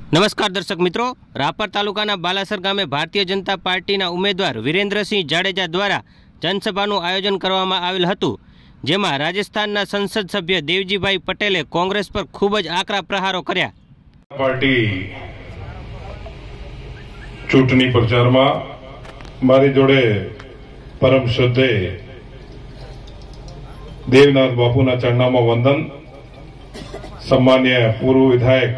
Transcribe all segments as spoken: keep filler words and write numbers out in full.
नमस्कार दर्शक मित्रों, रापर तालुकाना बालासर गामे भारतीय जनता पार्टीना उम्मीदवार वीरेन्द्रसिंह जाडेजा द्वारा जनसभाનું आयोजन કરવામાં આવેલ હતું, જેમાં રાજસ્થાનના સંસદ સભ્ય દેવજીભાઈ પટેલે કોંગ્રેસ પર ખૂબ જ આકરા પ્રહારો કર્યા। પાર્ટી ચૂંટણી પ્રચારમાં મારી જોડે પરમ શ્રદ્ધેય દેવનાથ બાપુના ચરણામાં વંદન, सम्मान्य पूर्व विधायक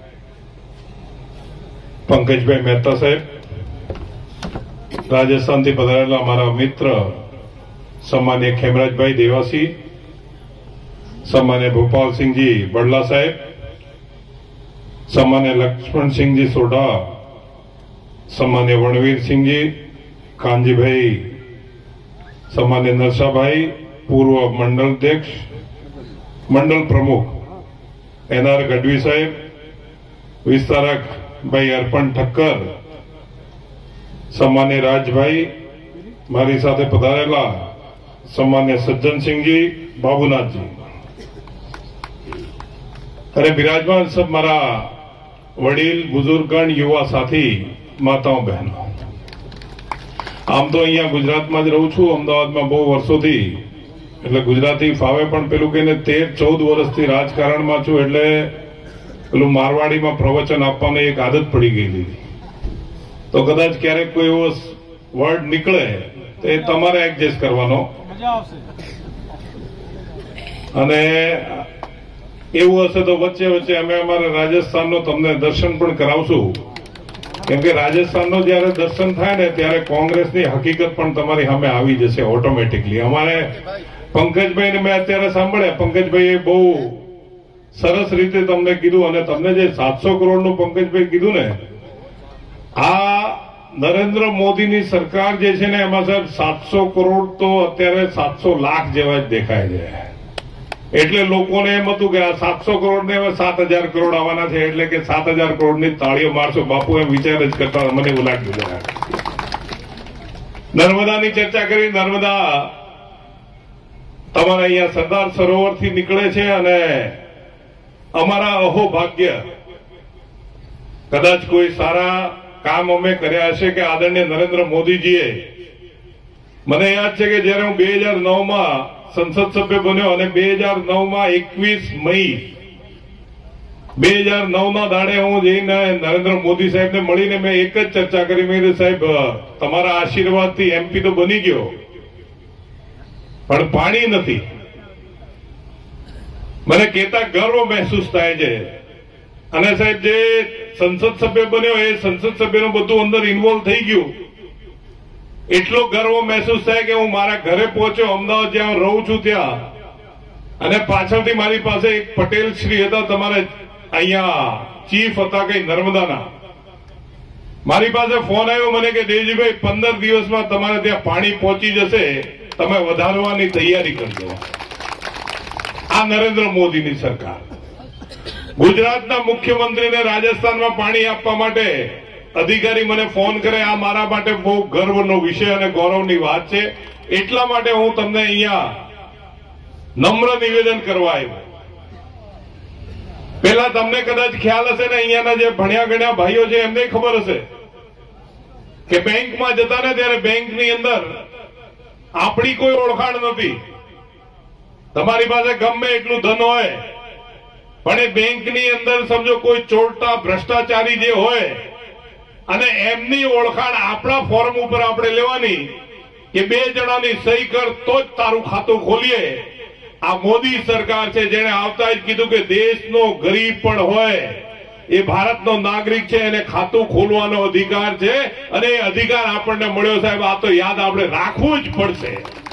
पंकज भाई मेहता साहेब, राजस्थान थी पधारेला हमारा मित्र सम्मान्य खेमराज भाई देवासी, सम्मान्य भोपाल सिंह जी बड़ला साहेब, सम्मान्य लक्ष्मण सिंह जी सोढ़ा, सम्मान्य वणवीर सिंह जी, कांजी भाई, सम्मान्य नरसा भाई, पूर्व मंडल अध्यक्ष, मंडल प्रमुख एनआर गढ़वी साहेब, विस्तारक भाई अर्पण ठक्कर, सम्मान्य राज भाई, मारी साथे पधारेला सम्मान्य सज्जन सिंह जी, बाबूनाथ जी अरे विराजमान सब मारा वडील बुजुर्गगण, युवा साथी, माताओं बहनों, आम तो अहींया गुजरात में ज रहूं छुं, अमदावाद में बहु वर्षोथी એટલે ગુજરાતી ફાવે પણ પેલું કે તેર ચૌદ વર્ષથી રાજકારણમાં છું, એટલે પેલું મારવાડીમાં પ્રવચન આપવાની એક આદત પડી ગયેલી, તો કદાચ ક્યારેક કોઈ એવો વર્ડ નીકળે તો એ તમારે એડજસ્ટ કરવાનો, અને એવું હશે તો વચ્ચે વચ્ચે અમે અમારા રાજસ્થાનનો તમને દર્શન પણ કરાવશું, કેમ કે રાજસ્થાનનો જયારે દર્શન થાય ને ત્યારે કોંગ્રેસની હકીકત પણ તમારી સામે આવી જશે ઓટોમેટિકલી। અમારે पंकजभाई ने मैं अत्यारे सांभळ्या, पंकजभाई बहु सरस रीते तमने कीधुं, अने तमने जे सात सौ करोड़ नु पंकजभाई कीधुं ने, आ नरेंद्र मोदी नी सरकार जे छे ने एमां साहेब सात सौ करोड़ तो अत्यारे सात सौ लाख जेवा ज देखाय छे, एटले लोकोने एम हतुं के आ सात सौ करोड़ ने हवे सात हजार करोड़ आववाना छे, एटले के सात हजार करोड़ नी ताळीओ मारशो, बापू एम विचार ज करता मने एवुं लाग्युं। नर्मदानी चर्चा करी, नर्मदा तमारा अहींया सरदार सरोवर थी निकळे छे, अने अमारा अहो भाग्य कदाच कोई सारा काम अमे कर्या हशे के आदरणीय नरेंद्र मोदीजीए, मने याद छे के ज्यारे हूँ बे हजार नौ में संसद सभ्य बन्यो, अने बे हजार नौ में एकवीस मई बे हजार नौ ना दाड़े हूँ जईने नरेंद्र मोदी साहेब ने मळीने मैं एक ज चर्चा करी, मैं साहेब तमारा आशीर्वाद थी एमपी तो बनी गयो, पण पाणी नथी। मने कहता गर्व महसूस थाय छे, अने साहेब जे संसद सभ्य बन्यो ए संसद सभ्यनुं बधुं अंदर इन्वोल्व थई गयुं, एटलो गर्व महसूस थाय के हूँ मारा घरे पहोंच्यो, अमदावाद ज्यां रहूं छुं त्यां, अने पाछळथी मारी पासे एक पटेल श्री हता, तमारे अहींया चीफ हता कई नर्मदाना, मारी पासे फोन आव्यो मने के देवजीभाई पंदर दिवसमां तमारे त्यां पाणी पहोंची जशे, તમે વધારવાની તૈયારી કરજો। આ નરેન્દ્ર મોદીની સરકાર, ગુજરાતના મુખ્યમંત્રીને રાજસ્થાનમાં પાણી આપવા માટે અધિકારી મને ફોન કરે, આ મારા માટે બહુ ગર્વનો વિષય અને ગૌરવની વાત છે, એટલા માટે હું તમને અહીંયા નમ્ર નિવેદન કરવા આવ્યો। પહેલા તમને કદાચ ખ્યાલ હશે ને, અહીંયાના જે ભણ્યા ગણ્યા ભાઈઓ છે એમને ખબર હશે કે બેંકમાં જતા ને ત્યારે બેંકની અંદર આપણી કોઈ ઓળખાણ નથી, તમારી પાસે ગમે એટલું ધન હોય પણ એ બેંકની અંદર સમજો કોઈ ચોરટા ભ્રષ્ટાચારી જે હોય અને એમની ઓળખાણ આપણા ફોર્મ ઉપર આપણે લેવાની કે બે જણાની સહી કર તો જ તારું ખાતું ખોલીએ। આ મોદી સરકાર છે જેણે આવતા જ કીધું કે દેશનો ગરીબ પણ હોય એ ભારતનો નાગરિક છે, એને ખાતું ખોલવાનો અધિકાર છે, અને એ અધિકાર આપણને મળ્યો સાહેબ, આ તો યાદ આપણે રાખવું જ પડશે।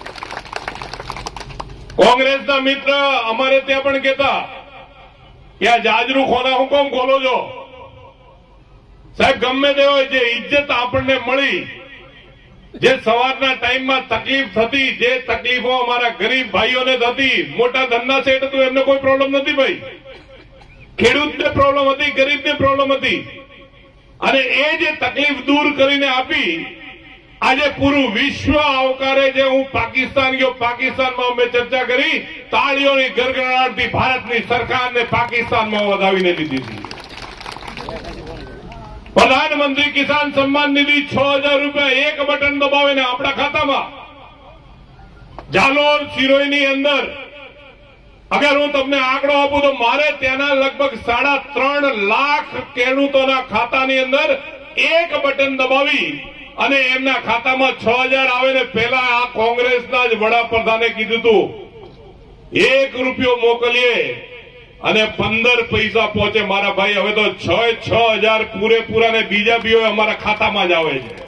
કોંગ્રેસના મિત્ર અમારે ત્યાં પણ કહેતા કે આ જાજરૂ ખોના હુકમ ખોલો છો સાહેબ, ગમે તે હોય જે ઇજ્જત આપણને મળી, જે સવારના ટાઈમમાં તકલીફ થતી, જે તકલીફો અમારા ગરીબ ભાઈઓને થતી, મોટા ધંધા સેટ હતું એમને કોઈ પ્રોબ્લેમ નથી ભાઈ, ખેડૂતને પ્રોબ્લેમ હતી, ગરીબને પ્રોબ્લેમ હતી, અને એ જે તકલીફ દૂર કરીને આપી આજે પૂરું વિશ્વ આવકારે છે। હું પાકિસ્તાન ગયો, પાકિસ્તાનમાં અમે ચર્ચા કરી, તાળીઓની ગરગડાટથી ભારતની સરકારને પાકિસ્તાનમાં વધાવીને લીધી હતી। પ્રધાનમંત્રી કિસાન સન્માન નિધિ છ હજાર રૂપિયા એક બટન દબાવે ને આપણા ખાતામાં. જાલોર સિરોઈની અંદર અગર હું તમને આંકડો આપું તો મારે ત્યાંના લગભગ સાડા ત્રણ લાખ ખેડૂતોના ખાતાની અંદર એક બટન દબાવી અને એમના ખાતામાં છ હજાર આવે ને પેલા આ કોંગ્રેસના જ વડાપ્રધાને કીધું હતું એક રૂપિયો મોકલીએ અને પંદર પૈસા પહોંચે. મારા ભાઈ હવે તો છ છ હજાર પૂરેપૂરા ને બીજા બી અમારા ખાતામાં જ આવે છે.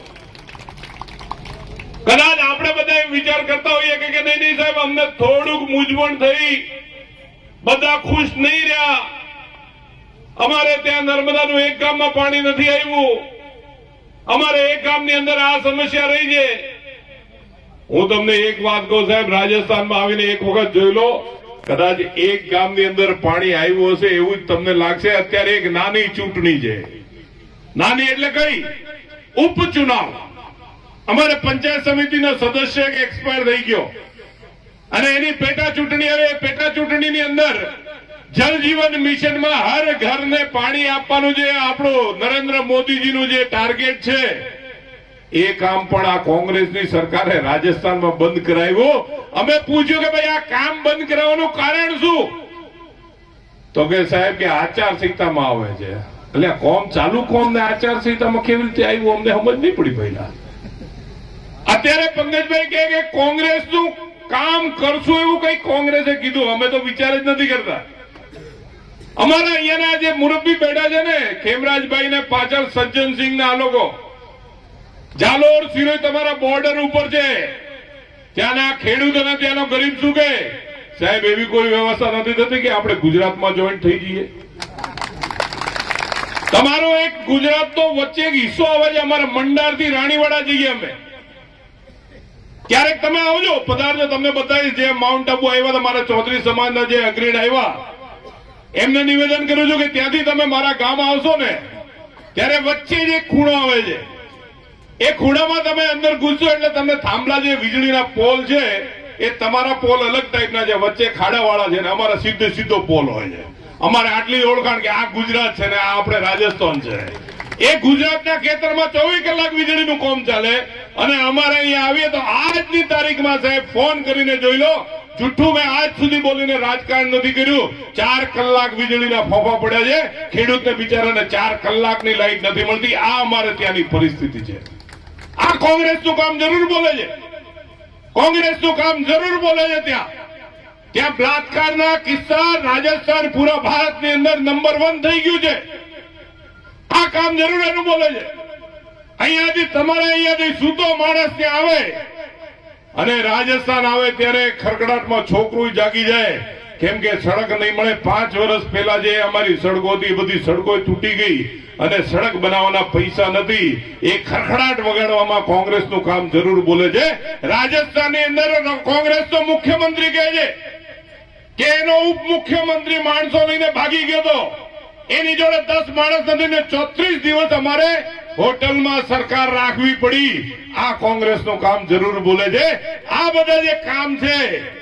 કદાચ આપણે બધા એમ વિચાર કરતા હોઈએ કે નહીં નહીં સાહેબ અમને થોડુંક મૂંઝવણ થઈ, બધા ખુશ નહીં રહ્યા, અમારે ત્યાં નર્મદાનું એક ગામમાં પાણી નથી આવ્યું, અમારે એક ગામની અંદર આ સમસ્યા રહી છે. હું તમને એક વાત કહું સાહેબ, રાજસ્થાનમાં આવીને એક વખત જોઈ લો, કદાચ એક ગામની અંદર પાણી આવ્યું હશે એવું જ તમને લાગશે. અત્યારે એક નાની ચૂંટણી છે, નાની એટલે કઈ ઉપચુનાવ. અમારે પંચાયત સમિતિનો સદસ્ય એક એક્સપાયર થઈ ગયો અને એની પેટા ચૂંટણી હવે પેટા ચૂંટણીની અંદર જલ જીવન મિશનમાં હર ઘરને પાણી આપવાનું જે આપણું નરેન્દ્ર મોદીજીનું જે ટાર્ગેટ છે એ કામ પણ આ કોંગ્રેસની સરકારે રાજસ્થાનમાં બંધ કરાવ્યું. અમે પૂછ્યું કે ભાઈ આ કામ બંધ કરાવવાનું કારણ શું? તો કે સાહેબ કે આચારસંહિતામાં આવે છે. એટલે કોમ ચાલુ કોમ ને આચારસંહિતામાં કેવી રીતે આવ્યું અમને સમજ નહીં પડી. પહેલા અત્યારે પંકજભાઈ કહે કે કોંગ્રેસનું કામ કરશું એવું કઈ કોંગ્રેસે કીધું, અમે તો વિચાર જ નથી કરતા. અમારા અહીંયાના જે મુરબ્બી બેઠા છે ને ખેમરાજભાઈ ને પાછળ સજ્જનસિંહ ના આ લોકો, જાલોર સિરોઈ તમારા બોર્ડર ઉપર છે, ત્યાંના ખેડૂત અને ત્યાંનો ગરીબ શું કે સાહેબ એવી કોઈ વ્યવસ્થા નથી થતી કે આપણે ગુજરાતમાં જોઈન્ટ થઈ જઈએ. તમારો એક ગુજરાતનો વચ્ચે એક હિસ્સો આવે છે, અમારા મંડારથી રાણીવાડા જઈએ અમે. ક્યારેક તમે આવજો, પધારજો, તમને બતાવીશ. જે માઉન્ટ આબુ આવ્યા હતા મારા ચૌધરી સમાજના જે અગ્રણી આવ્યા એમને નિવેદન કરું છું કે ત્યાંથી તમે મારા ગામ આવશો ને ત્યારે વચ્ચે જ એક ખૂણો આવે છે, એ ખૂણામાં તમે અંદર ઘૂસશો એટલે તમને થાંભલા જે વીજળીના પોલ છે એ તમારા પોલ અલગ ટાઈપના છે, વચ્ચે ખાડાવાળા છે ને અમારા સીધો સીધો પોલ હોય છે. અમારે આટલી ઓળખાણ કે આ ગુજરાત છે ને આ આપણે રાજસ્થાન છે. એ ગુજરાતના ખેતરમાં ચોવીસ કલાક વીજળીનું કામ ચાલે અને અમારે અહીંયા આવીએ તો આજની તારીખમાં સાહેબ ફોન કરીને જોઈ લો, જુઠ્ઠું મેં આજ સુધી બોલીને રાજકારણ નથી કર્યું. ચાર કલાક વીજળીના ફોફા પડ્યા છે, ખેડૂતને બિચારાને ચાર કલાકની લાઈટ નથી મળતી. આ અમારે ત્યાંની પરિસ્થિતિ છે. આ કોંગ્રેસનું કામ જરૂર બોલે છે, કોંગ્રેસનું કામ જરૂર બોલે છે. ત્યાં ત્યાં બલાત્કારના કિસ્સા રાજસ્થાન પૂરા ભારતની અંદર નંબર વન થઈ ગયું છે. આ કામ જરૂર એનું બોલે છે. અહીંયાથી તમારે અહીંયાથી સૂતો માણસ ત્યાં આવે અને રાજસ્થાન આવે ત્યારે ખરકડાટમાં છોકરું જાગી જાય, કેમ કે સડક નહીં મળે. પાંચ વર્ષ પહેલા જે અમારી સડકો હતી એ બધી સડકો તૂટી ગઈ અને સડક બનાવવાના પૈસા નથી. એ ખરખડાટ વગાડવામાં કોંગ્રેસનું કામ જરૂર બોલે છે. રાજસ્થાનની અંદર કોંગ્રેસનો મુખ્યમંત્રી કહે છે કે એનો ઉપમુખ્યમંત્રી માણસો લઈને ભાગી ગયો હતો, એની જોડે દસ માણસ નથી ને ચોત્રીસ દિવસ અમારે હોટલમાં સરકાર રાખવી પડી. આ કોંગ્રેસનું કામ જરૂર બોલે છે. આ બધા જે કામ છે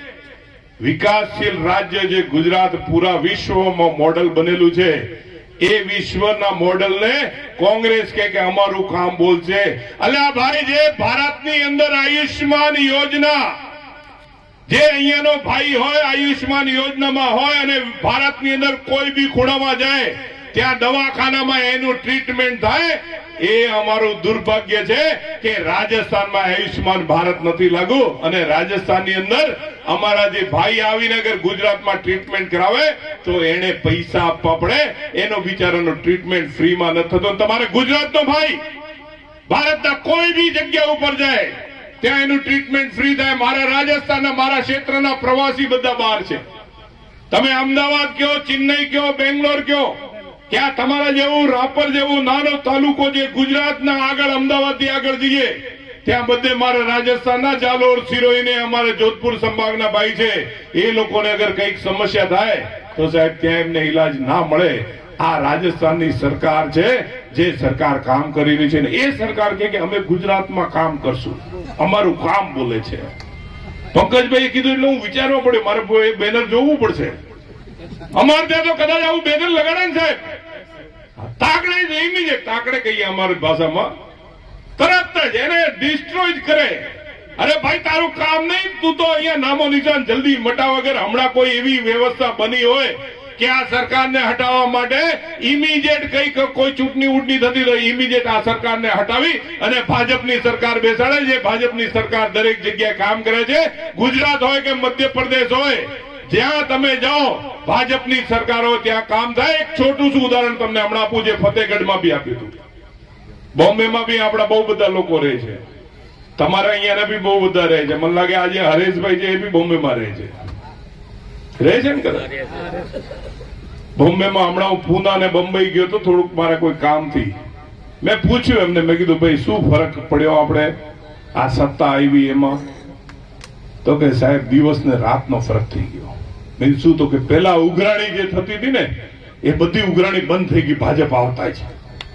વિકાસશીલ રાજ્ય જે ગુજરાત પૂરા વિશ્વમાં મોડલ બનેલું છે એ વિશ્વના મોડલને કોંગ્રેસ કે કે અમારું કામ બોલશે. અલ્યા ભાઈ, જે ભારતની અંદર આયુષ્માન યોજના જે અહીંયાનો ભાઈ હોય આયુષ્માન યોજનામાં હોય અને ભારતની અંદર કોઈ બી ખૂણામાં જાય ત્યાં દવાખાનામાં એનું ટ્રીટમેન્ટ થાય, એ અમારું દુર્ભાગ્ય છે કે રાજસ્થાનમાં આયુષ્માન ભારત નથી લાગુ અને રાજસ્થાનની અંદર અમારા જે ભાઈ આવીને અગર ગુજરાતમાં ટ્રીટમેન્ટ કરાવે તો એને પૈસા આપવા પડે, એનો બિચારાનો ટ્રીટમેન્ટ ફ્રીમાં નથી થતો. તમારે ગુજરાતનો ભાઈ ભારતના કોઈ બી જગ્યા ઉપર જાય ત્યાં એનું ટ્રીટમેન્ટ ફ્રી થાય. મારા રાજસ્થાનના મારા ક્ષેત્રના પ્રવાસી બધા બહાર છે. તમે અમદાવાદ કયો, ચેન્નઈ કયો, બેંગ્લોર કયો, ક્યાં તમારા જેવું રાપર જેવું નાનો તાલુકો જે ગુજરાતના આગળ અમદાવાદથી આગળ જઈએ ત્યાં બધે મારા રાજસ્થાનના જાલોર સિરોઈને અમારે જોધપુર સંભાગના ભાઈ છે. એ લોકોને અગર કંઈક સમસ્યા થાય તો સાહેબ ત્યાં એમને ઈલાજ ના મળે. આ રાજસ્થાનની સરકાર છે જે સરકાર કામ કરી રહી છે ને એ સરકાર કે અમે ગુજરાતમાં કામ કરશું, અમારું કામ બોલે છે. પંકજભાઈએ કીધું એટલે હું વિચારવા પડ્યો, મારે બેનર જોવું પડશે. અમારે ત્યાં તો કદાચ આવું બેનર લગાડે ને સાહેબ, તાકડે જ ઇમિડિયેટ તાકડે કહીએ અમારી ભાષામાં, તરત જ એને ડિસ્ટ્રોય જ કરે. અરે ભાઈ તારું કામ નહીં, તું તો અહીંયા નામો નિશાન જલ્દી મટા વગર. હમણાં કોઈ એવી વ્યવસ્થા બની હોય કે આ સરકારને હટાવવા માટે ઇમિડિયેટ કઈ કોઈ ચૂંટણી ઉટણી થતી તો ઇમિડિયેટ આ સરકારને હટાવી અને ભાજપની સરકાર બેસાડે છે. ભાજપની સરકાર દરેક જગ્યાએ કામ કરે છે. ગુજરાત હોય કે મધ્યપ્રદેશ હોય, જ્યાં તમે જાઓ ભાજપની સરકાર હોય ત્યાં કામ થાય. એક છોટું શું ઉદાહરણ તમને હમણાં આપું, જે ફતેહગઢમાં બી આપ્યું હતું, બોમ્બેમાં બી આપણા બહુ બધા લોકો રહે છે, તમારા અહીંયા બી બહુ બધા રહે છે. મને લાગે આજે હરેશભાઈ છે એ બી બોમ્બેમાં રહે છે, રહે છે ને કદાચ બોમ્બેમાં. હમણાં હું પૂના ને બંબઈ ગયો તો થોડુંક મારે કોઈ કામથી. મેં પૂછ્યું એમને, મેં કીધું ભાઈ શું ફરક પડ્યો આપણે આ સત્તા આવી એમાં? તો કે સાહેબ દિવસ ને રાતનો ફરક થઈ ગયો. મેં શું? તો કે પેલા ઉઘરાણી જે થતી હતી ને એ બધી ઉઘરાણી બંધ થઈ ગઈ. ભાજપ આવતા છે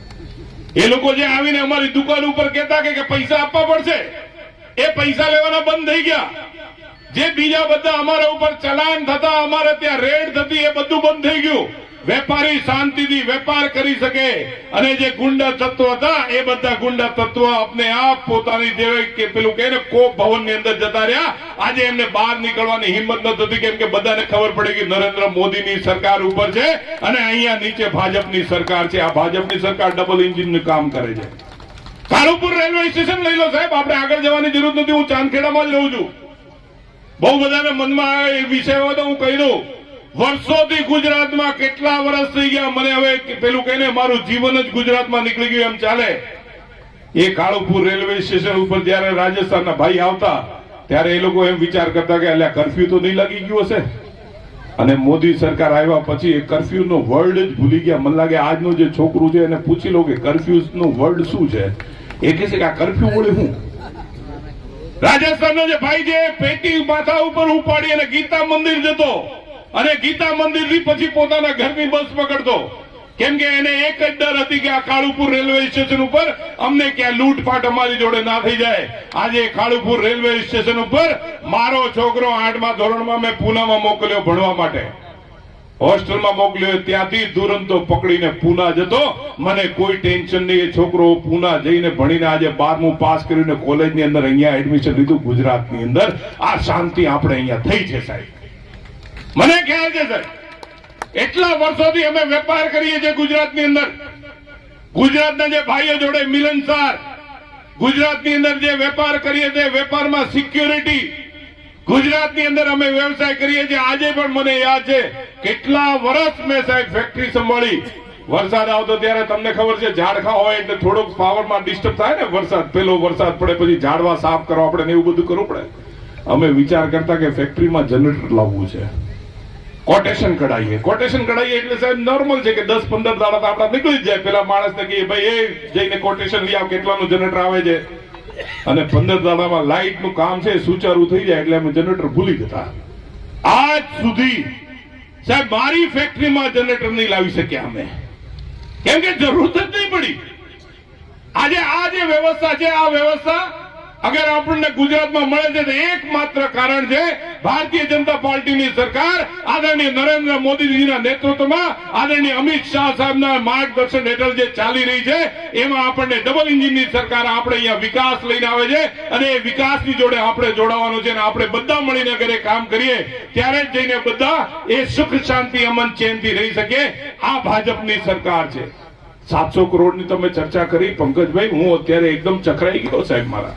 એ લોકો જે આવીને અમારી દુકાન ઉપર કહેતા કે પૈસા આપવા પડશે, એ પૈસા લેવાના બંધ થઈ ગયા. જે બીજા બધા અમારા ઉપર ચલાન થતા, અમારે ત્યાં રેડ થતી, એ બધું બંધ થઈ ગયું. વેપારી શાંતિથી વેપાર કરી શકે. અને જે ગુંડા તત્વ હતા એ બધા ગુંડા તત્વ અપને આપ પોતાની જે કે પેલું કહે ને કોપ ભવન ની અંદર જતા રહ્યા. આજે એમને બહાર નીકળવાની હિંમત ન થતી, કેમ કે બધાને ખબર પડી કે નરેન્દ્ર મોદીની સરકાર ઉપર છે અને અહીંયા નીચે ભાજપની સરકાર છે. આ ભાજપની સરકાર ડબલ એન્જિન નું કામ કરે છે. કાલુપુર રેલવે સ્ટેશન લઈ લો સાહેબ, આપણે આગળ જવાની જરૂર નથી. હું ચાંદખેડામાં જ રહું છું. બહુ બધાને મનમાં આવે એ વિષય હોય તો હું કહી દઉં. વર્ષોથી ગુજરાતમાં કેટલા વર્ષ થઈ ગયા, મને હવે પેલું કહીને મારું જીવન જ ગુજરાતમાં નીકળી ગયું એમ ચાલે. એ કાળુપુર રેલવે સ્ટેશન ઉપર જયારે રાજસ્થાનના ભાઈ આવતા ત્યારે એ લોકો એમ વિચાર કરતા કે અલ્યા કર્ફ્યુ તો નહીં લાગી ગયું હશે. અને મોદી સરકાર આવ્યા પછી એ કર્ફ્યુ નો વર્ડ જ ભૂલી ગયા. મને લાગે આજનું જે છોકરું છે એને પૂછી લો કે કર્ફ્યુ નું વર્ડ શું છે, એ કહે છે કે આ કર્ફ્યુ વડે હું. રાજસ્થાનનો જે ભાઈ છે પેટી માથા ઉપર ઉપાડી અને ગીતા મંદિર જતો અને ગીતા મંદિર થી પછી પોતાના ઘરની બસ પકડતો, કેમ કે એને એક જ ડર હતી કે આ કાળુપુર રેલવે સ્ટેશન ઉપર અમને ક્યાં લૂંટફાટ અમારી જોડે ના થઈ જાય. આજે કાળુપુર રેલવે સ્ટેશન ઉપર મારો છોકરો આઠમા ધોરણમાં મેં પૂનામાં મોકલ્યો ભણવા માટે, હોસ્ટેલમાં મોકલ્યો. ત્યાંથી દુરંતો પકડીને પૂના જતો. મને કોઈ ટેન્શન નહીં. એ છોકરો પૂના જઈને ભણીને આજે બારમું પાસ કરીને કોલેજની અંદર અહીંયા એડમિશન લીધું ગુજરાતની અંદર. આ શાંતિ આપણે અહીંયા થઈ છે સાહેબ, મને ખ્યાલ છે સાહેબ. એટલા વર્ષોથી અમે વેપાર કરીએ છીએ ગુજરાતની અંદર. ગુજરાતના જે ભાઈઓ જોડે મિલનસાર, ગુજરાતની અંદર જે વેપાર કરીએ છીએ, વેપારમાં સિક્યોરિટી, ગુજરાતની અંદર અમે વ્યવસાય કરીએ છીએ. આજે પણ મને યાદ છે કેટલા વર્ષ મેં સાહેબ ફેક્ટરી સંભાળી. વરસાદ આવતો ત્યારે તમને ખબર છે ઝાડખા હોય એટલે થોડોક પાવરમાં ડિસ્ટર્બ થાય ને. વરસાદ પેલો વરસાદ પડે પછી ઝાડવા સાફ કરવા પડે ને એવું બધું કરવું પડે. અમે વિચાર કરતા કે ફેક્ટરીમાં જનરેટર લાવવું છે, કોટેશન કઢાઈએ. કોટેશન કઢાઈએ એટલે સાહેબ નોર્મલ છે કે દસ પંદર દાડા તો આપડા નીકળી જ જાય. પેલા માણસને કહીએ ભાઈ એ જઈને કોટેશન લઈ આવ, કેટલાનું જનરેટર આવે છે. અને પંદર દાડામાં લાઇટ નું કામ છે સુચારું થઈ જાય એટલે અમે જનરેટર ભૂલી જતા. આજ સુધી સાહેબ મારી ફેક્ટરીમાં જનરેટર નહીં લાવી શક્યા અમે, કેમ કે જરૂરત જ નહીં પડી. આજે આ જે વ્યવસ્થા છે, આ વ્યવસ્થા અગર આપણને ગુજરાતમાં મળે છે તો એકમાત્ર કારણ છે ભારતીય જનતા પાર્ટીની સરકાર, આદરણીય નરેન્દ્ર મોદીજીના નેતૃત્વમાં, આદરણીય અમિત શાહ સાહેબના માર્ગદર્શન હેઠળ જે ચાલી રહી છે એમાં આપણને ડબલ એન્જિનની સરકાર આપણે અહીંયા વિકાસ લઈને આવે છે. અને એ વિકાસની જોડે આપણે જોડાવાનું છે અને આપણે બધા મળીને અગર એ કામ કરીએ ત્યારે જ જઈને બધા એ સુખ શાંતિ અમન ચેનથી રહી શકે. આ ભાજપની સરકાર છે. સાતસો કરોડની તમે ચર્ચા કરી પંકજભાઈ, હું અત્યારે એકદમ ચકરાઈ ગયો સાહેબ. મારા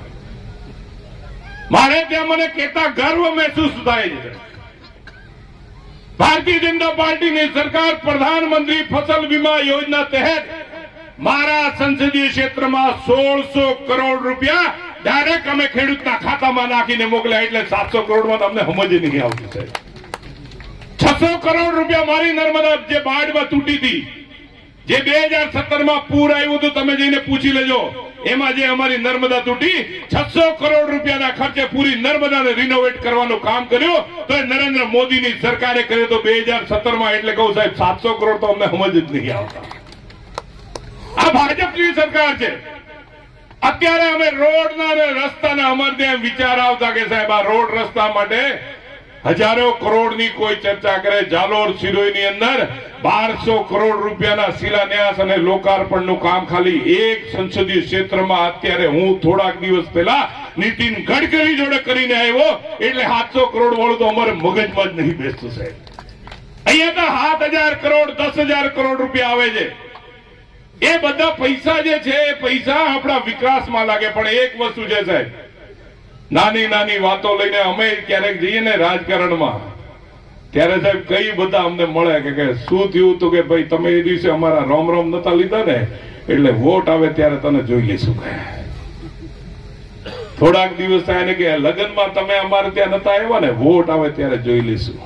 મારે ત્યાં મને કહેતા ગર્વ મહેસૂસ થાય છે. ભારતીય જનતા પાર્ટીની સરકાર પ્રધાનમંત્રી ફસલ વીમા યોજના તહેત મારા સંસદીય ક્ષેત્રમાં સોળસો કરોડ રૂપિયા ડાયરેક્ટ અમે ખેડૂતના ખાતામાં નાખીને મોકલ્યા. એટલે સાતસો કરોડમાં તમને સમજ નહીં આવતી સાહેબ. છસો કરોડ રૂપિયા મારી નર્મદા જે બાઢમાં તૂટી હતી, જે બે હજાર સત્તર માં પૂર આવ્યું હતું, તમે જઈને પૂછી લેજો. એમાં જે અમારી નર્મદા તૂટી, છસો કરોડ રૂપિયાના ખર્ચે પૂરી નર્મદાને રિનોવેટ કરવાનું કામ કર્યું તો નરેન્દ્ર મોદીની સરકારે કર્યું તો બે હજાર સત્તર માં. એટલે કહું સાહેબ સાતસો કરોડ તો અમને સમજ જ નહીં આવતા. આ ભાજપની સરકાર છે. અત્યારે અમે રોડના અને રસ્તાના અમારે ત્યાં વિચાર આવતા કે સાહેબ આ રોડ રસ્તા માટે હજારો કરોડની કોઈ ચર્ચા કરે. જાલોર સિરોઈની અંદર બારસો કરોડ રૂપિયાના શિલાન્યાસ અને લોકાર્પણનું કામ ખાલી એક સંસદીય ક્ષેત્રમાં અત્યારે હું થોડાક દિવસ પહેલા નીતિન ગડકરી જોડે કરીને આવ્યો. એટલે સાતસો કરોડ વાળું તો અમારે મગજમાં જ નહીં બેસતું સાહેબ. અહીંયા તો સાત હજાર કરોડ દસ હજાર કરોડ રૂપિયા આવે છે. એ બધા પૈસા જે છે એ પૈસા આપણા વિકાસમાં લાગે. પણ એક વસ્તુ છે સાહેબ, નાની નાની વાતો લઈને અમે ક્યારેક જઈએ ને રાજકારણમાં, ત્યારે સાહેબ કઈ બધા અમને મળે કે શું થયું તો કે ભાઈ તમે એ દિવસે અમારા રોમ રોમ નતા લીધા ને એટલે વોટ આવે ત્યારે તને જોઈ લઈશું. થોડાક દિવસ થાય ને કે લગ્નમાં તમે અમારે ત્યાં નતા આવ્યા ને વોટ આવે ત્યારે જોઈ લઈશું.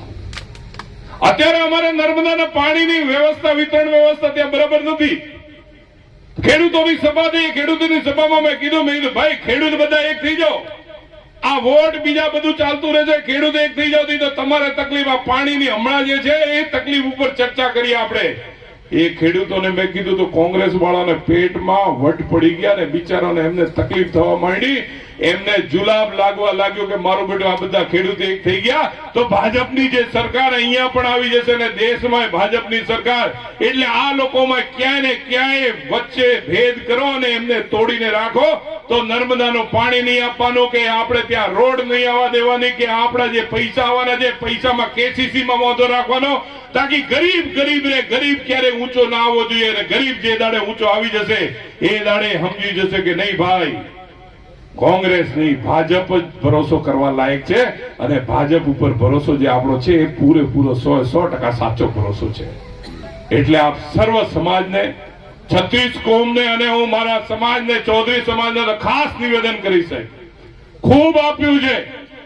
અત્યારે અમારે નર્મદાના પાણીની વ્યવસ્થા વિતરણ વ્યવસ્થા ત્યાં બરાબર નથી. ખેડૂતોની સભા થઈ, ખેડૂતોની સભામાં મેં કીધું મેં કીધું ભાઈ ખેડૂત બધા એક થઈ જાઓ, આ વોટ બીજા બધું ચાલતું રહેશે, ખેડૂત એક થઈ જાવ તો તમારે તકલીફ આ પાણીની હમણાં જે છે એ તકલીફ ઉપર ચર્ચા કરીએ આપણે. એ ખેડૂતોને મેં કીધું તો કોંગ્રેસ વાળાને પેટમાં વટ પડી ગયા ને બિચારાને એમને તકલીફ થવા માંડી. એમને જુલાબ લાગવા લાગ્યો કે મારું બેટું આ બધા ખેડૂત એક થઈ ગયા તો ભાજપની જે સરકાર અહીંયા પણ આવી જશે ને દેશમાં ભાજપની સરકાર. એટલે આ લોકોમાં ક્યાંય ને ક્યાંય વચ્ચે ભેદ કરો અને એમને તોડીને રાખો તો નર્મદાનું પાણી નહીં આપવાનું, કે આપણે ત્યાં રોડ નહીં આવવા દેવાની, કે આપણા જે પૈસા આવવાના છે પૈસામાં કેસીસીમાં વાંધો રાખવાનો, તાકી ગરીબ ગરીબ રે ગરીબ ક્યારે ઊંચો ના આવવો જોઈએ. અને ગરીબ જે દાડે ઊંચો આવી જશે એ દાડે સમજી જશે કે નહીં ભાઈ કોંગ્રેસ નહીં ભાજપ જ ભરોસો કરવા લાયક છે. અને ભાજપ ઉપર ભરોસો જે આપણો છે એ પૂરેપૂરો સો સો ટકા સાચો ભરોસો છે. એટલે આપ સર્વ સમાજને, છત્રીસ કોમને અને હું મારા સમાજને, ચૌધરી સમાજને ખાસ નિવેદન કરીશ. ખૂબ આપ્યું છે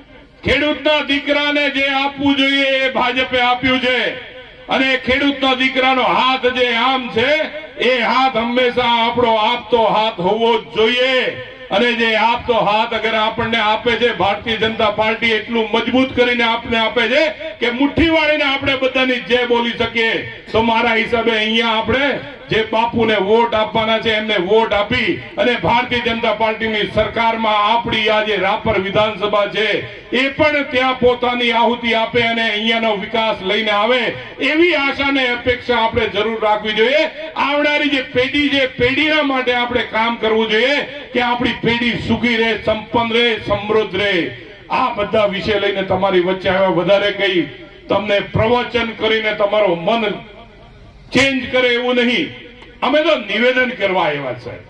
ખેડૂતના દીકરાને, જે આપવું જોઈએ એ ભાજપે આપ્યું છે. અને ખેડૂતના દીકરાનો હાથ જે આમ છે એ હાથ હંમેશા આપણો આપતો હાથ હોવો જ જોઈએ. અને જે આપતો હાથ અગર આપણને આપે છે ભારતીય જનતા પાર્ટી એટલું મજબૂત કરીને આપને આપે છે કે મુઠ્ઠી વાળીને આપણે બધાની જય બોલી શકીએ. તો મારા હિસાબે અહીંયા આપણે જે બાપુને વોટ આપવાના છે એમને વોટ આપી અને ભારતીય જનતા પાર્ટીની સરકારમાં આપણી આ જે રાપર વિધાનસભા છે એ પણ ત્યાં પોતાની આહુતિ આપે અને અહીંયાનો વિકાસ લઈને આવે એવી આશા ને અપેક્ષા આપણે જરૂર રાખવી જોઈએ. આવનારી જે પેઢી છે પેઢીના માટે આપણે કામ કરવું જોઈએ કે આપણી પેઢી સુખી રહે, સંપન્ન રહે, સમૃદ્ધ રહે. આ બધા વિષય લઈને તમારી વચ્ચે આવ્યા. વધારે કઈ તમને પ્રવચન કરીને તમારો મન ચેન્જ કરે એવું નહીં. અમે તો નિવેદન કરવા આવ્યા સાહેબ.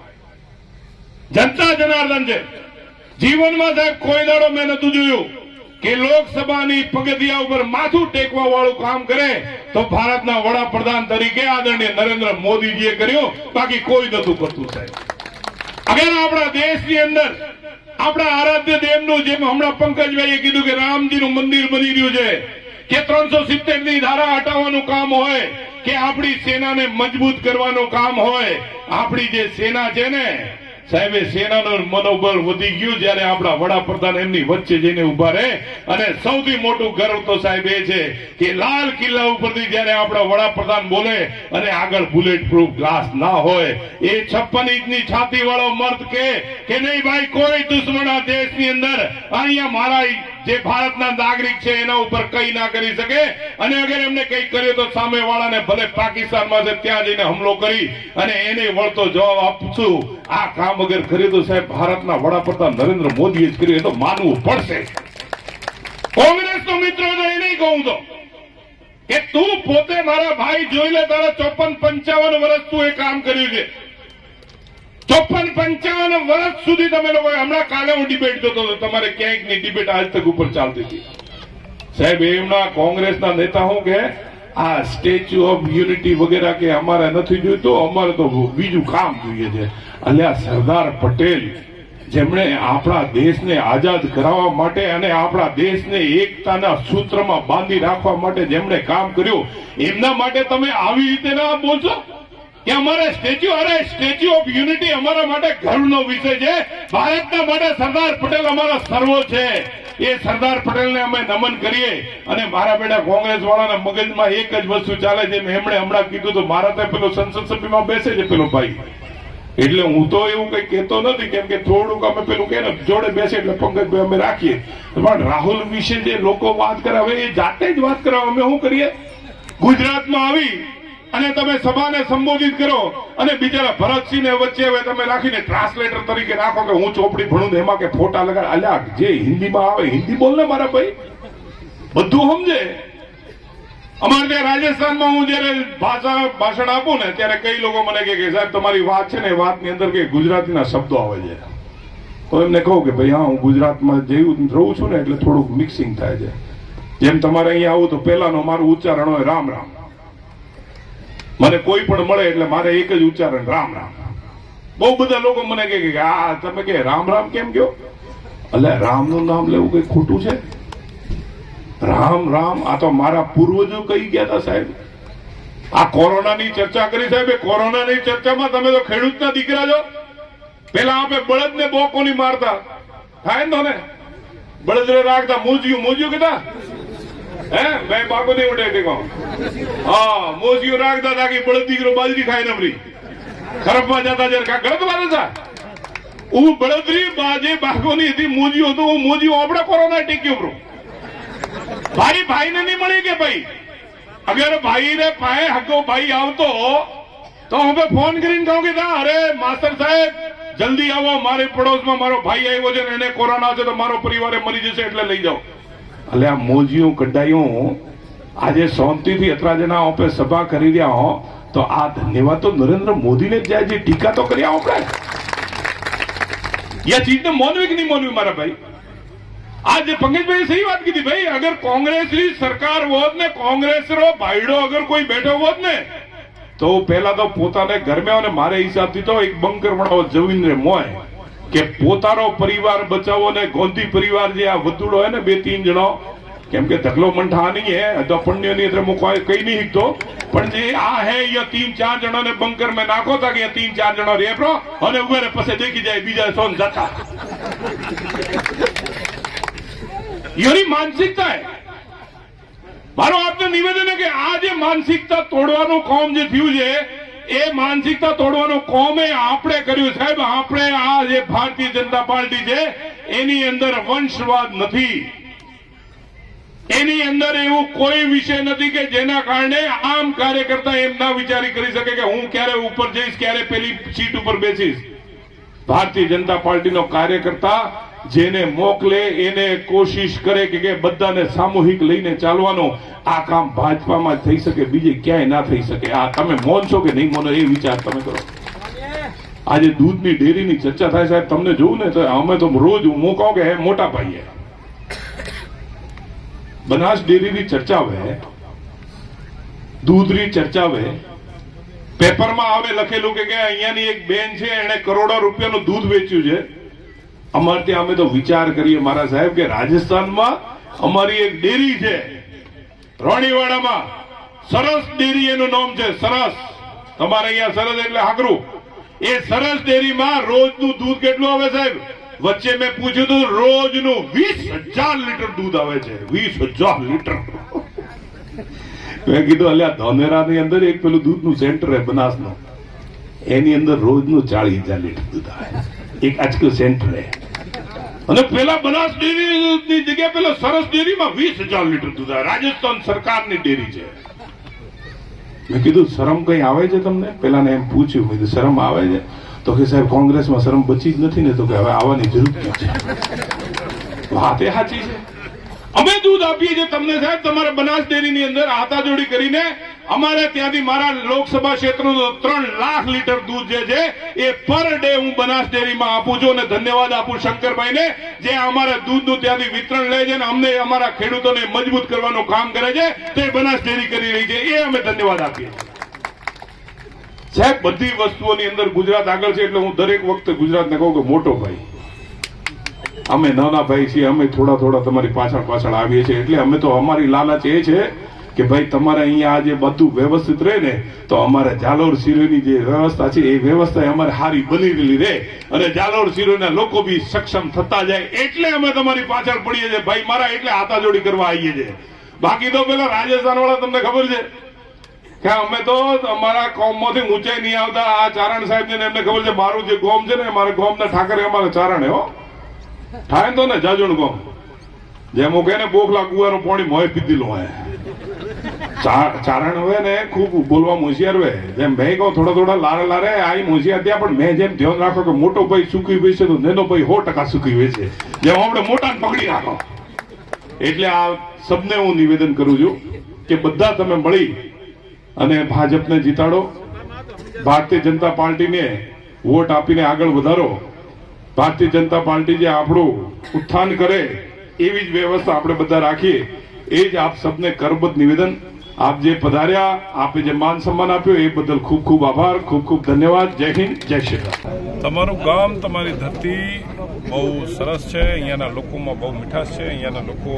જનતા જનાર્દન છે. જીવનમાં સાહેબ કોઈ દાડો મેં નતું જોયું કે લોકસભાની પગથિયા ઉપર માથું ટેકવા વાળું કામ કરે તો ભારતના વડાપ્રધાન તરીકે આદરણીય નરેન્દ્ર મોદીજીએ કર્યું, બાકી કોઈ નતું કરતું સાહેબ. અગર આપણા દેશની અંદર આપણા આરાધ્ય દેવનું, જેમ હમણાં પંકજભાઈએ કીધું કે રામજીનું મંદિર બની રહ્યું છે, કે ત્રણસો સિત્તેર ની ધારા હટાવવાનું કામ હોય, કે આપણી સેનાને મજબૂત કરવાનું કામ હોય. આપણી જે સેના છે ને સાહેબ, સેનાનું મનોબળ વધી ગયું જયારે આપણા વડાપ્રધાન એમની વચ્ચે જઈને ઉભા રહે. અને સૌથી મોટું ગર્વ તો સાહેબ એ છે કે લાલ કિલ્લા ઉપરથી જયારે આપણા વડાપ્રધાન બોલે અને આગળ બુલેટ પ્રૂફ ગ્લાસ ના હોય, એ છપ્પન ઇંચની છાતી વાળો મર્દ કે નહીં ભાઈ કોઈ દુશ્મન આ દેશની અંદર અહીંયા મારા જે ભારતના નાગરિક છે એના ઉપર કઈ ના કરી શકે. અને અગર એમને કઈ કર્યું તો સામે વાળાને ભલે પાકિસ્તાનમાં છે ત્યાં જઈને હુમલો કરી અને એને વળતો જવાબ આપશું. આ કામ અગર કર્યું તો સાહેબ ભારતના વડાપ્રધાન નરેન્દ્ર મોદીએ જ કર્યું, એ તો માનવું પડશે. કોંગ્રેસ નો મિત્રો તો એ નહીં કહું તો કે તું પોતે મારા ભાઈ જોઈ લે, તારા ચોપન પંચાવન વર્ષ તું એ કામ કર્યું છે. ચોપન પંચાવન વર્ષ સુધી તમે લોકો, હમણાં કાલે હું ડિબેટ જોતો હતો, તમારે ક્યાંક ની ડિબેટ આજ તક ઉપર ચાલતી હતી સાહેબ. એમના કોંગ્રેસના નેતા હું કે આ સ્ટેચ્યુ ઓફ યુનિટી વગેરે કે અમારે નથી જોઈતું, અમારે તો બીજું કામ જોઈએ છે. અલ્યા સરદાર પટેલ જેમણે આપણા દેશને આઝાદ કરાવવા માટે અને આપણા દેશને એકતાના સૂત્રમાં બાંધી રાખવા માટે જેમણે કામ કર્યું, એમના માટે તમે આવી રીતે ના બોલશો કે અમારે સ્ટેચ્યુ, અરે સ્ટેચ્યુ ઓફ યુનિટી અમારા માટે ગર્વનો વિષય છે. ભારતના માટે સરદાર પટેલ અમારા સર્વો છે. એ સરદાર પટેલને અમે નમન કરીએ. અને મારા બેટા કોંગ્રેસ વાળાના મગજમાં એક જ વસ્તુ ચાલે છે, એમણે હમણાં કીધું તો મારા તો પેલો સંસદ સભ્યમાં બેસે છે પેલો ભાઈ એટલે હું તો એવું કઈ કહેતો નથી, કેમ કે થોડુંક અમે પેલું કે જોડે બેસે એટલે પંકજભાઈ અમે રાખીએ, પણ રાહુલ વિશે જે લોકો વાત કરે હવે એ જાતે જ વાત કરે. અમે શું કરીએ, ગુજરાતમાં આવી અને તમે સભાને સંબોધિત કરો અને બિચારા ભરતસિંહ ને વચ્ચે હવે તમે રાખીને ટ્રાન્સલેટર તરીકે રાખો કે હું ચોપડી ભણું એમાં કે ફોટા લગાડ. અલ્યા જે હિન્દીમાં આવે હિન્દી બોલ ને મારા ભાઈ, બધું સમજે. અમારે ત્યાં રાજસ્થાનમાં હું જયારે ભાષા ભાષણ આપું ને ત્યારે કઈ લોકો મને કહે કે સાહેબ તમારી વાત છે ને એ વાતની અંદર કે ગુજરાતીના શબ્દો આવે છે. તો એમને કહું કે ભાઈ હા હું ગુજરાતમાં જેવું રહું છું ને એટલે થોડુંક મિક્સિંગ થાય છે. જેમ તમારે અહીંયા આવું તો પેલાનો મારું ઉચ્ચારણ હોય રામ રામ. મને કોઈ પણ મળે એટલે મારે એક જ ઉચ્ચારણ રામ રામ. બહુ બધા લોકો મને કહે કે આ તમે કે રામ રામ કેમ કહો? એટલે રામનું નામ લેવું કઈ ખોટું છે? રામ રામ આ તો મારા પૂર્વજો કહી ગયા હતા સાહેબ. આ કોરોનાની ચર્ચા કરી સાહેબ, કોરોનાની ચર્ચામાં તમે તો ખેડૂતના દીકરા છો. પેલા આપણે બળદ ને બહુ કોની મારતા થાય ને, ને બળદ રાખતા મોજિયું મોજિયું કીધા હે ભાઈ બાકો નહીં ઉડે ટેકો. હા મોજિયું રાખતા તાકી બળદ દીકરો બાજરી ખાય નમરી ખરબમાં જતા જરા ગલત વાત હતા. હું બળદરી બાજે બાકોની હતી મોજિયું હતું. હું મોજિયું આપણે કોરોના ટેક્યું બ્રો. ભાઈ ભાઈ ને નહીં મળી કે ભાઈ અગર ભાઈ ને પાએ હકો ભાઈ આવતો તો હું ફોન કરીને કહું કે અરે માસ્ટર સાહેબ જલ્દી આવો, મારી પડોશમાં મારો ભાઈ આવ્યો છે ને એને કોરોના છે તો મારો પરિવારે મરી જશે એટલે લઈ જાઓ. એટલે આ મોજીયું કઢાયું આજે શાંતિથી અત્રાજના ઓપે સભા કરી રહ્યા હો તો આ ધન્યવાદ તો નરેન્દ્ર મોદીને જ જાય, જે ટીકા તો કર્યા આપણે. એ ચીજને માનવી કે નહીં માનવી મારા ભાઈ? आज पंकजभाई सही बात की थी भाई, अगर कांग्रेस की सरकार होत ने कांग्रेस रो भाईडो अगर कोई बैठो होत ने तो पहला तो पोताने घर में और मारे हिसाब थी तो एक बंकर बनाओ जमीन रे मोय के पोतारो परिवार बचावो ने गोंधी परिवार जे आ वदुड़ो है ने बे तीन जणो केम के धकलो मंठा नहीं है तो पुण्य नहीं इधर मुको कई नहीं हिकतो पण जे आ है ये तीन चार जणो ने बंकर में नाखो था कि तीन चार जणो रेपरो और उभे पसे देखी जाए बीजा सोन जाता. ये मानसिकता है. मारो आपने निवेदन है कि आज ये मानसिकता तोड़वानो काम जे थયું છે એ માનસિકતા તોડવાનો કોમે આપણે કર્યું સાહેબ. આપણે આ જે ભારતીય જનતા પાર્ટી છે એની અંદર વંશવાદ નથી, એની અંદર એવું કોઈ વિષય નથી કે જેના કારણે આમ કાર્યકર્તા એમ ના વિચારી કરી શકે કે હું ક્યારે ઉપર જઈશ, ક્યારે પેલી સીટ ઉપર બેસીશ. ભારતીય જનતા પાર્ટીનો કાર્યકર્તા જેને મોકલે એને કોશિશ કરે કે બધાને સામૂહિક લઈને ચાલવાનો. આ કામ ભાજપામાં થઈ શકે, બીજે ક્યાંય ના થઈ શકે. આ તમે મોનશો કે નહીં મોનો એ વિચાર તમે કરો. આજે દૂધની ડેરીની ચર્ચા થાય સાહેબ, તમને જોવું ને તો અમે તો રોજ હું કહું કે મોટા ભાઈએ બનાસ ડેરીની ચર્ચા આવે, દૂધની ચર્ચા આવે, પેપરમાં આવે લખેલું કે અહીંયાની એક બેન છે એને કરોડો રૂપિયાનું દૂધ વેચ્યું છે. અમારે ત્યાં અમે તો વિચાર કરીએ મારા સાહેબ કે રાજસ્થાનમાં અમારી એક ડેરી છે રોણીવાડામાં, સરસ ડેરી એનું નામ છે સરસ. તમારે અહીંયા સરસ એટલે હાકરું. એ સરસ ડેરીમાં રોજનું દૂધ કેટલું આવે સાહેબ? વચ્ચે મેં પૂછ્યું હતું રોજનું વીસ હજાર લીટર દૂધ આવે છે. વીસ હજાર લીટર. મેં કીધું અલ્યા ધોનેરાની અંદર એક પેલું દૂધનું સેન્ટર છે બનાસનું, એની અંદર રોજનું ચાલીસ હજાર લીટર દૂધ આવે. એક આજકલ સેન્ટર है અને પેલા બનાસ ડેરીની જગ્યાએ પેલા સરસ ડેરીમાં વીસ હજાર લીટર દૂધ આવે. રાજસ્થાન સરકારની ડેરી છે. મેં કીધું શરમ કઈ આવે છે તમને? પેલા એમ પૂછ્યું, મેં કીધું શરમ આવે છે? તો કે સાહેબ કોંગ્રેસમાં શરમ બચી જ નથી ને. તો કે હવે આવવાની જરૂર ક્યાં છે? વાત એ સાચી છે. અમે દૂધ આપીએ છીએ તમને સાહેબ તમારા બનાસ ડેરીની અંદર હાથાજોડી કરીને. અમારે ત્યાંથી મારા લોકસભા ક્ષેત્રનું ત્રણ લાખ લીટર દૂધ જે છે એ પર ડે હું બનાસ ડેરીમાં આપું છું. અને ધન્યવાદ આપું શંકરભાઈને જે અમારા દૂધનું ત્યાંથી વિતરણ લે છે અને અમને અમારા ખેડૂતોને મજબૂત કરવાનું કામ કરે છે. તે બનાસ ડેરી કરી રહી છે, એ અમે ધન્યવાદ આપીએ સાહેબ. બધી વસ્તુઓની અંદર ગુજરાત આગળ છે એટલે હું દરેક વખતે ગુજરાતને કહું કે મોટો ભાઈ, અમે નાના ભાઈ છીએ, અમે થોડા થોડા તમારી પાછળ પાછળ આવીએ છીએ. એટલે અમે તો અમારી લાલચ એ છે કે ભાઈ તમારે અહીંયા આજે બધું વ્યવસ્થિત રહે ને તો અમારે જાલોર સિરોની જે વ્યવસ્થા છે એ વ્યવસ્થા અમારે સારી બની રહે અને જાલોર સિરોના લોકો બી સક્ષમ થતા જાય. એટલે અમે તમારી પાછળ પડીએ છીએ ભાઈ મારા, એટલે હાથાજોડી કરવા આવીએ છીએ. બાકી તો પેલા રાજસ્થાન વાળા તમને ખબર છે કે અમે તો અમારા કોમમાંથી ઊંચાઈ નહીં આવતા. આ ચારણ સાહેબ ને એમને ખબર છે મારું જે ગોમ છે ને મારા ગોમના ઠાકરે અમારા ચારણ હો થાય તો ને જાજણ ગોમ જેમ હું કહે ને બોખલા કુવાનો પાણી મોય પીધેલું હોય. ચારણ હોય ને ખૂબ બોલવા હોશિયાર હોય. જેમ ભાઈ કહું થોડા થોડા લારે લારે આઈ હોશિયાર ત્યાં પણ મેં જેમ ધ્યાન રાખો કે મોટો ભાઈ સુખી હોય છે તો નેનો ભાઈ સો ટકા સુખી હોય છે. જેમ આપણે મોટા પકડી રાખો. એટલે આ સબને હું નિવેદન કરું છું કે બધા તમે મળી અને ભાજપને જીતાડો. ભારતીય જનતા પાર્ટીને વોટ આપીને આગળ વધારો. ભારતીય જનતા પાર્ટી જે આપણું ઉત્થાન કરે એવી જ વ્યવસ્થા આપણે બધા રાખીએ. એ જ આપ સબને કરબદ્ધ નિવેદન. આપ જે પધાર્યા, આપે જે માન સન્માન આપ્યો એ બદલ ખૂબ ખૂબ આભાર, ખૂબ ખૂબ ધન્યવાદ. જય હિન્દ, જય શ્રી રામ. તમારું ગામ, તમારી ધરતી બહુ સરસ છે. અહીંયાના લોકોમાં બહુ મીઠાશ છે. અહીંયાના લોકો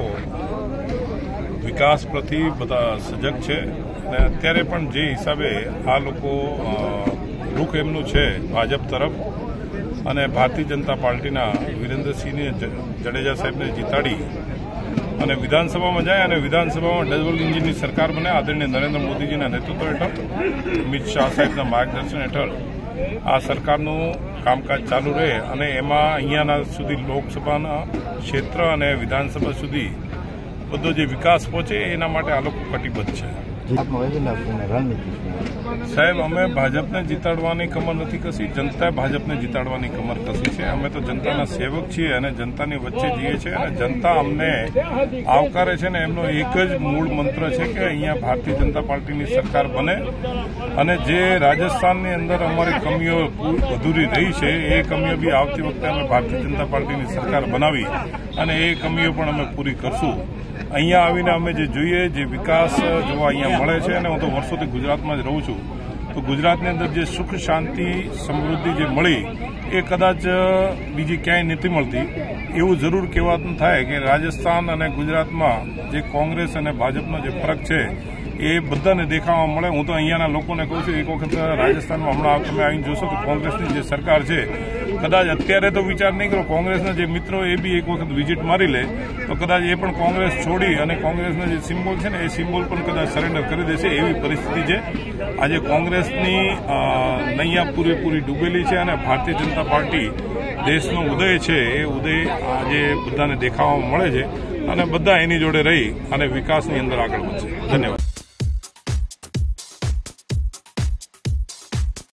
વિકાસ પ્રતિ બધા સજગ છે અને અત્યારે પણ જે હિસાબે આ લોકો રૂખ એમનું છે ભાજપ તરફ અને ભારતીય જનતા પાર્ટીના વિરેન્દ્રસિંહને જાડેજા સાહેબને જીતાડી અને વિધાનસભામાં જાય અને વિધાનસભામાં ડબલ એન્જિનની સરકાર બને આદરણીય નરેન્દ્ર મોદીજીના નેતૃત્વ હેઠળ, અમિત શાહ સાહેબના માર્ગદર્શન હેઠળ આ સરકારનું કામકાજ ચાલુ રહે અને એમાં અહીંયાના સુધી લોકસભાના ક્ષેત્ર અને વિધાનસભા સુધી બધો જે વિકાસ પહોંચે એના માટે આ લોકો કટિબદ્ધ છે. સાહેબ, અમે ભાજપને જીતાડવાની કમર નથી કસી, જનતાએ ભાજપને જીતાડવાની કમર કસી છે. અમે તો જનતાના સેવક છીએ અને જનતાની વચ્ચે જઈએ છીએ અને જનતા અમને આવકારે છે ને એમનો એક જ મૂળ મંત્ર છે કે અહીંયા ભારતીય જનતા પાર્ટીની સરકાર બને અને જે રાજસ્થાનની અંદર અમારી કમીઓ અધૂરી રહી છે એ કમીઓ બી આવતી વખતે અમે ભારતીય જનતા પાર્ટીની સરકાર બનાવી અને એ કમીઓ પણ અમે પૂરી કરશું. અહીંયા આવીને અમે જે જોઈએ જે વિકાસ જોવા અહીંયા મળે છે અને હું તો વર્ષોથી ગુજરાતમાં જ રહું છું તો ગુજરાતની અંદર જે સુખ શાંતિ સમૃદ્ધિ જે મળી એ કદાચ બીજી ક્યાંય નથી મળતી. એવું જરૂર કહેવાતું થાય કે રાજસ્થાન અને ગુજરાતમાં જે કોંગ્રેસ અને ભાજપનો જે ફરક છે એ બધાને દેખાવા મળે. હું તો અહીંયાના લોકોને કહું છું એક વખત રાજસ્થાનમાં હમણાં તમે આવીને જોશો તો કોંગ્રેસની જે સરકાર છે કદાચ અત્યારે તો વિચાર નહીં કરો, કોંગ્રેસના જે મિત્રો એ બી એક વખત વિઝિટ મારી લે તો કદાચ એ પણ કોંગ્રેસ છોડી અને કોંગ્રેસના જે સિમ્બોલ છે ને એ સિમ્બોલ પણ કદાચ સરેન્ડર કરી દેશે એવી પરિસ્થિતિ છે. આજે કોંગ્રેસની નૈયા પૂરેપૂરી ડૂબેલી છે અને ભારતીય જનતા પાર્ટી દેશનો ઉદય છે એ ઉદય આજે બધાને દેખાવામાં મળે છે અને બધા એની જોડે રહી અને વિકાસની અંદર આગળ વધશે. ધન્યવાદ.